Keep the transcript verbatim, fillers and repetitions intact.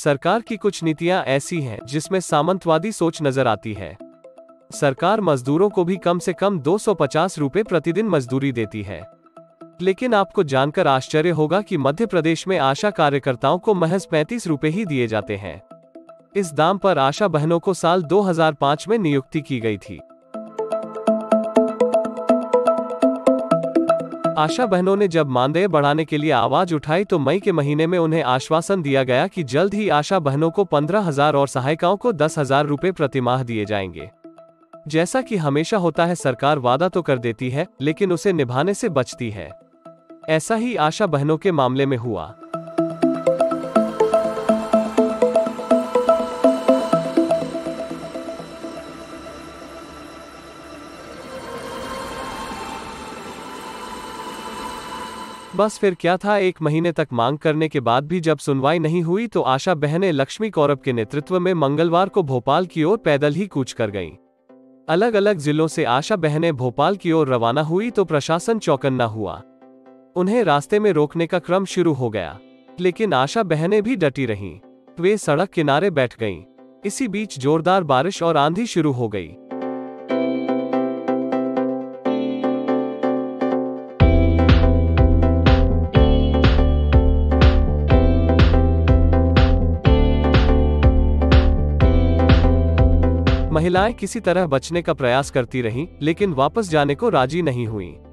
सरकार की कुछ नीतियां ऐसी हैं जिसमें सामंतवादी सोच नजर आती है। सरकार मजदूरों को भी कम से कम दो सौ पचास रुपए प्रतिदिन मजदूरी देती है। लेकिन आपको जानकर आश्चर्य होगा कि मध्य प्रदेश में आशा कार्यकर्ताओं को महज पैंतीस रुपए ही दिए जाते हैं। इस दाम पर आशा बहनों को साल दो हज़ार पाँच में नियुक्ति की गई थी। आशा बहनों ने जब मानदेय बढ़ाने के लिए आवाज उठाई तो मई के महीने में उन्हें आश्वासन दिया गया कि जल्द ही आशा बहनों को पंद्रह हजार और सहायिकाओं को दस हजार रुपए प्रतिमाह दिए जाएंगे। जैसा कि हमेशा होता है, सरकार वादा तो कर देती है लेकिन उसे निभाने से बचती है। ऐसा ही आशा बहनों के मामले में हुआ। बस फिर क्या था, एक महीने तक मांग करने के बाद भी जब सुनवाई नहीं हुई तो आशा बहनें लक्ष्मी कौरब के नेतृत्व में मंगलवार को भोपाल की ओर पैदल ही कूच कर गईं। अलग अलग जिलों से आशा बहनें भोपाल की ओर रवाना हुई तो प्रशासन चौकन्ना हुआ। उन्हें रास्ते में रोकने का क्रम शुरू हो गया, लेकिन आशा बहनें भी डटी रहीं। वे सड़क किनारे बैठ गईं। इसी बीच जोरदार बारिश और आंधी शुरू हो गई। महिलाएं किसी तरह बचने का प्रयास करती रहीं, लेकिन वापस जाने को राजी नहीं हुईं।